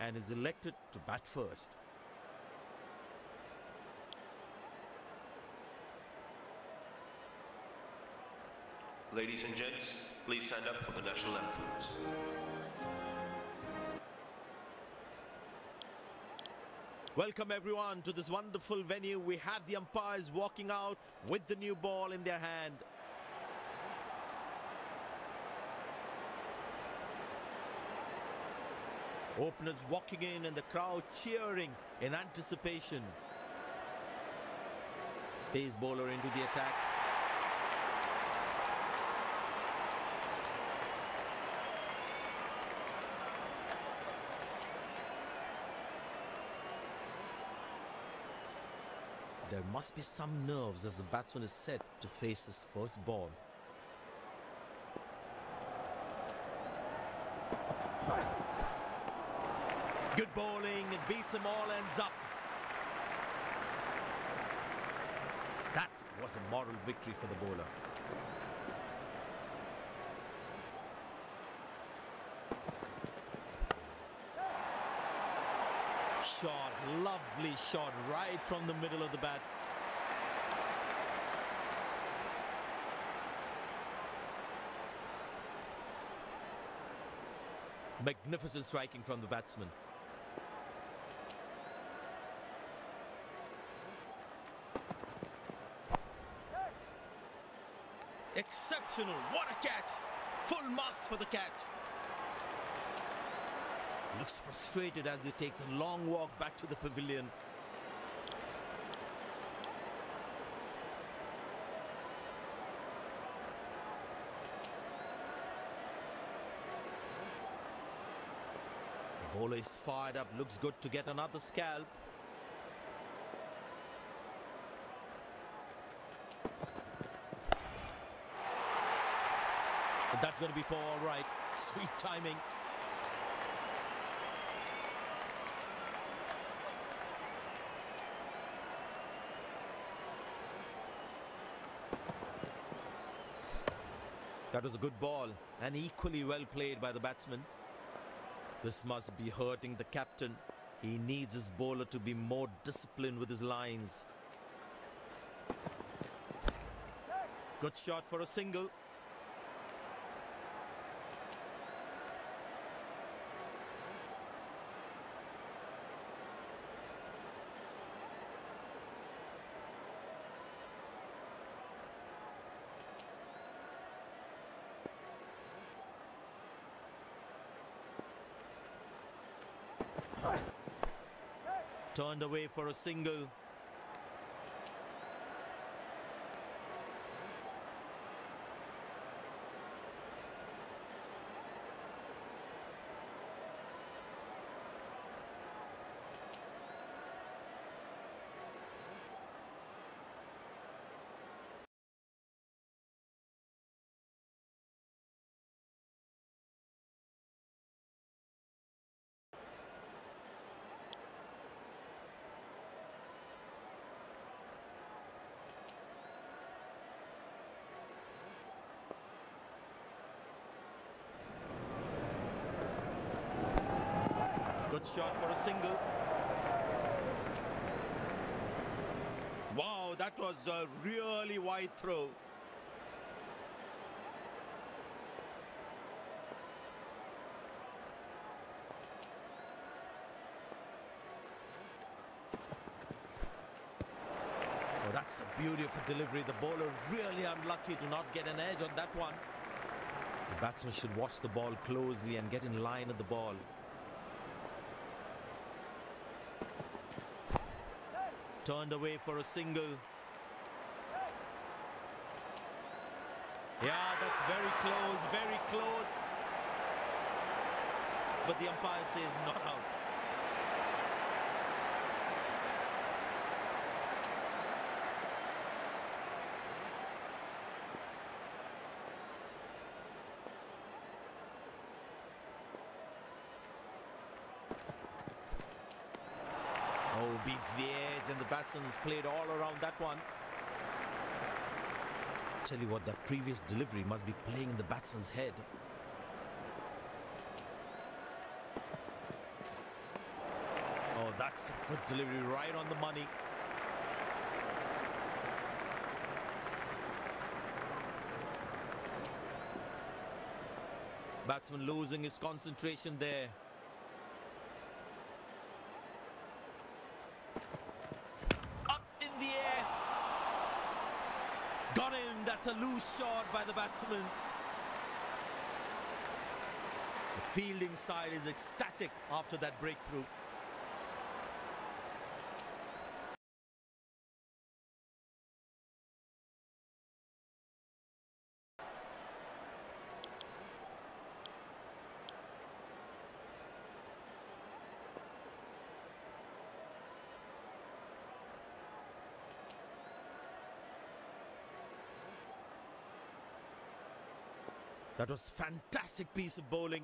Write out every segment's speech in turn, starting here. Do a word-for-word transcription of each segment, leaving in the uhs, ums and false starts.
and is elected to bat first. Ladies and gents, please stand up for the national anthems. Welcome everyone to this wonderful venue. We have the umpires walking out with the new ball in their hand. Openers walking in and the crowd cheering in anticipation. Pace bowler into the attack. There must be some nerves as the batsman is set to face his first ball. Good bowling, it beats him, all ends up. That was a moral victory for the bowler. Shot, lovely shot right from the middle of the bat. Magnificent striking from the batsman. Exceptional, what a catch! Full marks for the catch. Looks frustrated as he takes a long walk back to the pavilion. The bowler is fired up, looks good to get another scalp. But that's going to be for all right. Sweet timing. That was a good ball and equally well played by the batsman. This must be hurting the captain. He needs his bowler to be more disciplined with his lines. Good shot for a single. Turned away for a single. Good shot for a single. Wow, that was a really wide throw. Oh, that's the beauty of a delivery. The bowler really unlucky to not get an edge on that one. The batsman should watch the ball closely and get in line at the ball. Turned away for a single. Yeah, that's very close, very close. But the umpire says not out. Oh, beats the edge and the batsman has played all around that one. Tell you what, that previous delivery must be playing in the batsman's head. That's a good delivery, right on the money. Batsman losing his concentration there. Up in the air. Got him. That's a loose shot by the batsman. The fielding side is ecstatic after that breakthrough. That was a fantastic piece of bowling.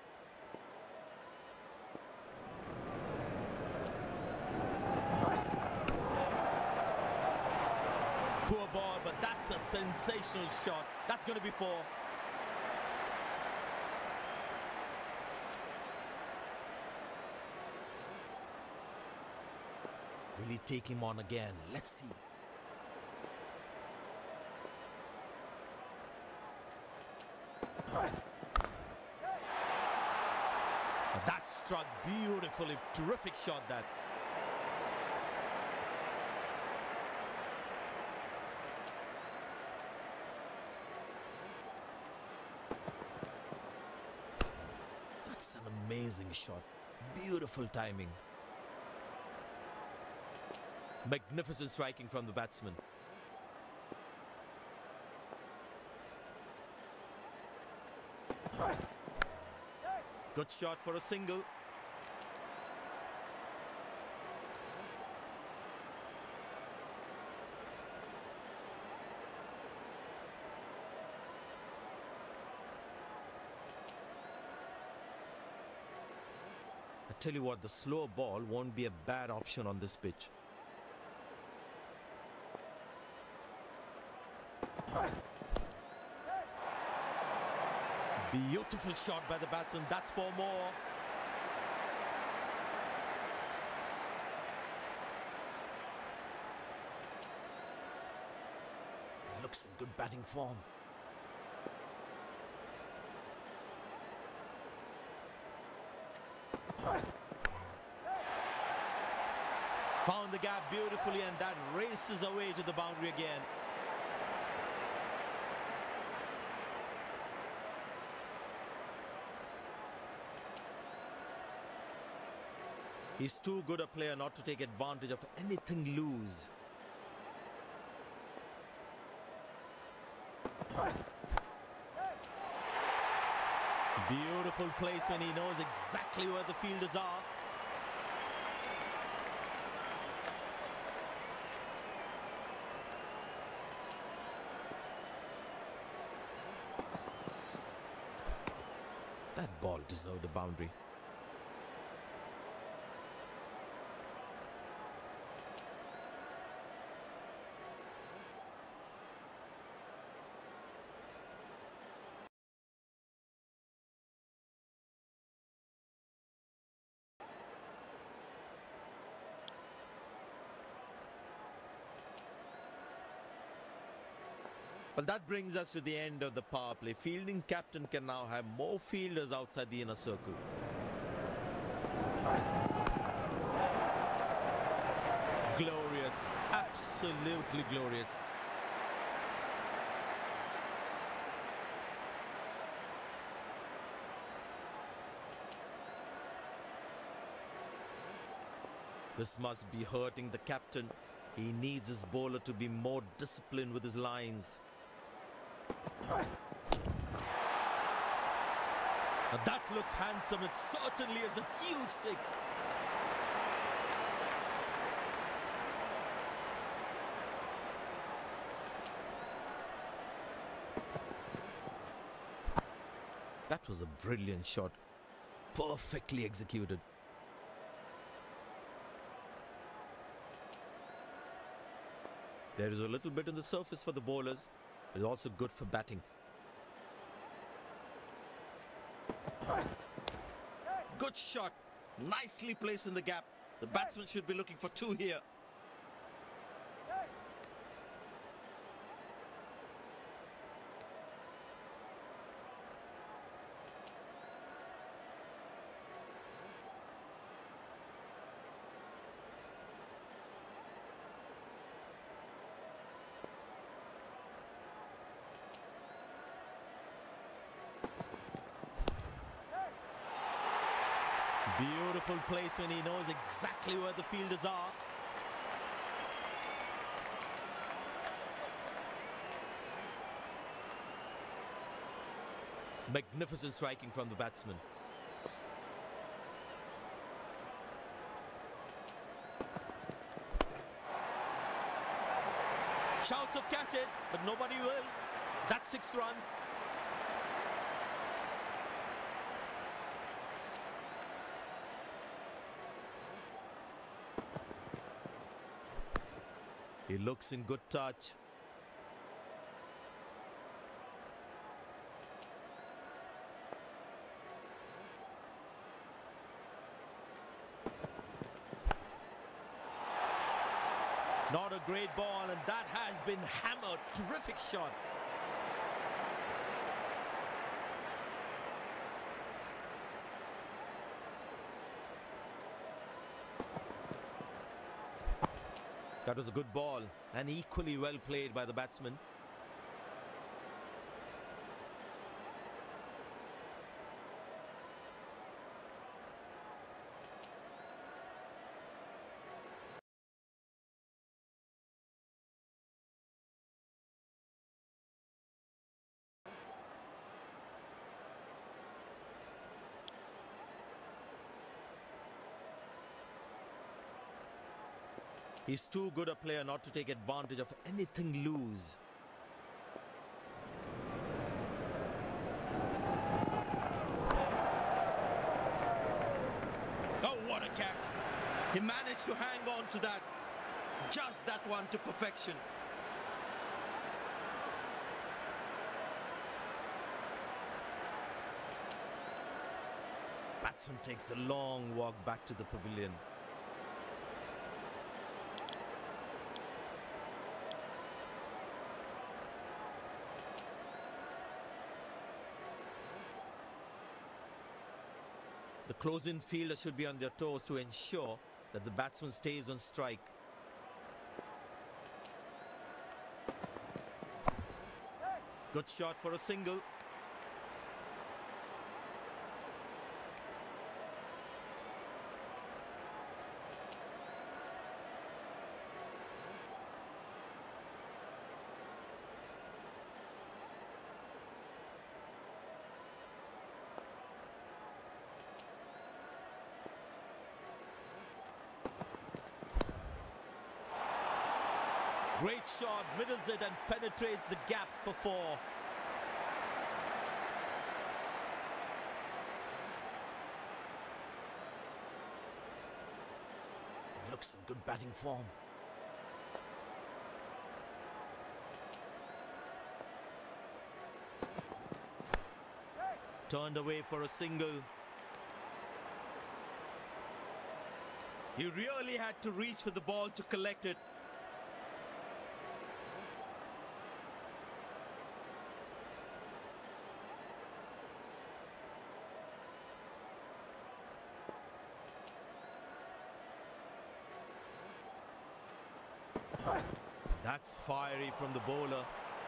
Poor ball, but that's a sensational shot. That's going to be four. Will he take him on again? Let's see. That struck beautifully. Terrific shot that. That's an amazing shot. Beautiful timing. Magnificent striking from the batsman. Good shot for a single. I tell you what, the slow ball won't be a bad option on this pitch. Beautiful shot by the batsman. That's four more. He looks in good batting form. Found the gap beautifully, and that races away to the boundary again. He's too good a player not to take advantage of anything loose. Beautiful placement. He knows exactly where the fielders are. That ball deserved a boundary. Well, that brings us to the end of the power play. Fielding captain can now have more fielders outside the inner circle. Glorious. Absolutely glorious. This must be hurting the captain. He needs his bowler to be more disciplined with his lines. Now that looks handsome. It certainly is a huge six. That was a brilliant shot. Perfectly executed. There is a little bit on the surface for the bowlers. It's also good for batting. Good shot. Nicely placed in the gap. The batsman should be looking for two here. Beautiful place when he knows exactly where the fielders are. Magnificent striking from the batsman. Shouts of catch it, but nobody will. That's six runs. He looks in good touch. Not a great ball, and that has been hammered. Terrific shot. That was a good ball and equally well played by the batsman. He's too good a player not to take advantage of anything loose. Oh, what a catch. He managed to hang on to that. Just that one to perfection. Batsman takes the long walk back to the pavilion. The close-in fielder should be on their toes to ensure that the batsman stays on strike. Good shot for a single. Great shot, middles it and penetrates the gap for four. It looks in good batting form. Turned away for a single. He really had to reach for the ball to collect it. That's fiery from the bowler.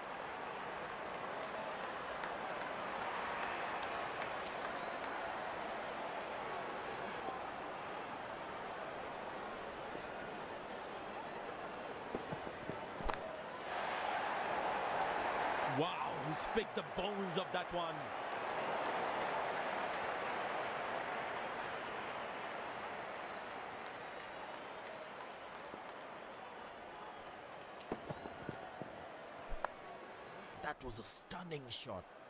Wow, he's picked the bones of that one. That was a stunning shot.